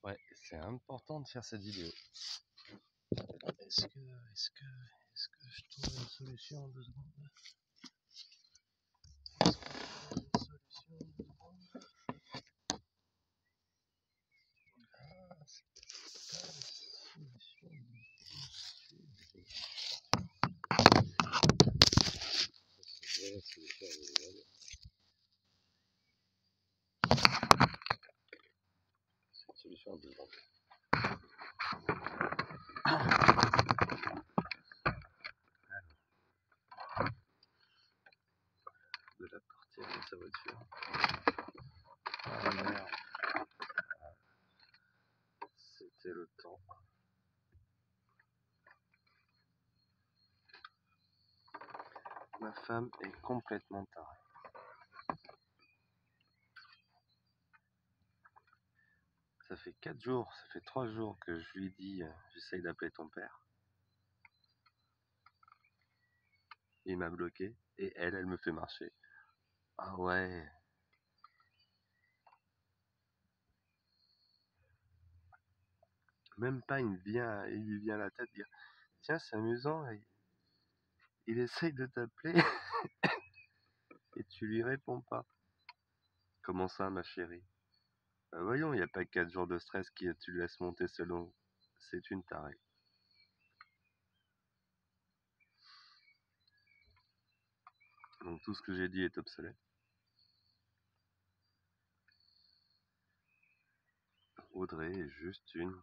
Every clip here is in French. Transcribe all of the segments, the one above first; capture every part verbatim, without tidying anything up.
Ouais, c'est important de faire cette vidéo. Est-ce que, est-ce que, est-ce que je trouve une solution en deux secondes? Est-ce que je trouve une solution en deux secondes? Ah, c'est pas une solution de C'est bien la solution en deux secondes. C'est une solution en deux secondes. De la portière de sa voiture. Ah merde. C'était le temps. Ma femme est complètement tarée. Ça fait quatre jours, ça fait trois jours que je lui dis euh, j'essaye d'appeler ton père. Il m'a bloqué et elle, elle me fait marcher. Ah ouais. Même pas, il me vient, il lui vient à la tête dire tiens, c'est amusant, il, il essaye de t'appeler et tu lui réponds pas. Comment ça, ma chérie? Bah voyons, il n'y a pas quatre jours de stress qui tu le laisses monter selon. C'est une tarée. Donc tout ce que j'ai dit est obsolète. Audrey est juste une...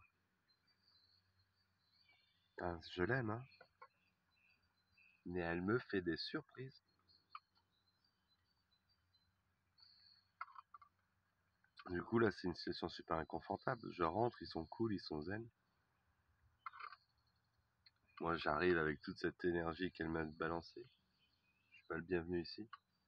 Enfin, je l'aime, hein. Mais elle me fait des surprises. Du coup, là, c'est une situation super inconfortable. Je rentre, ils sont cool, ils sont zen. Moi, j'arrive avec toute cette énergie qu'elle m'a balancée. Je suis pas le bienvenu ici.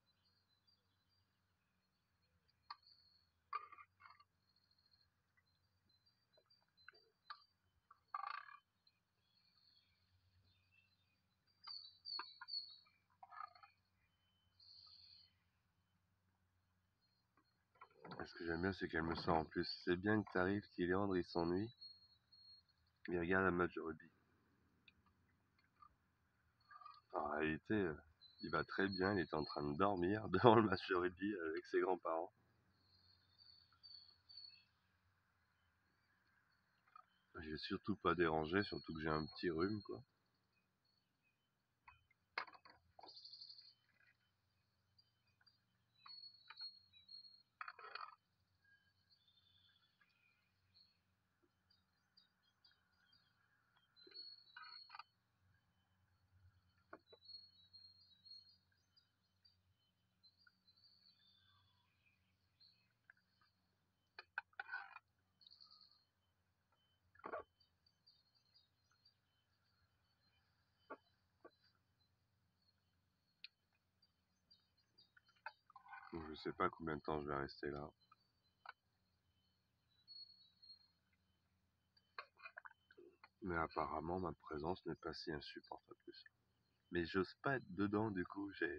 Ce que j'aime bien, c'est qu'elle me sort en plus. C'est bien que t'arrives, qu'il Léandre, il s'ennuie. Il regarde un match de rugby. En réalité, il va très bien. Il était en train de dormir devant le match de rugby avec ses grands-parents. Je vais surtout pas déranger, surtout que j'ai un petit rhume, quoi. Donc, je sais pas combien de temps je vais rester là. Mais apparemment, ma présence n'est pas si insupportable que ça. Mais j'ose pas être dedans, du coup, j'ai...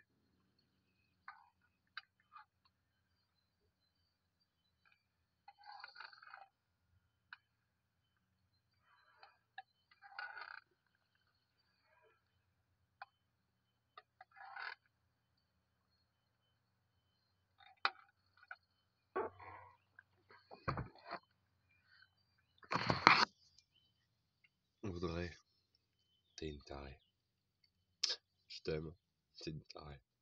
Audrey, t'es une tarée. Je t'aime, t'es une tarée.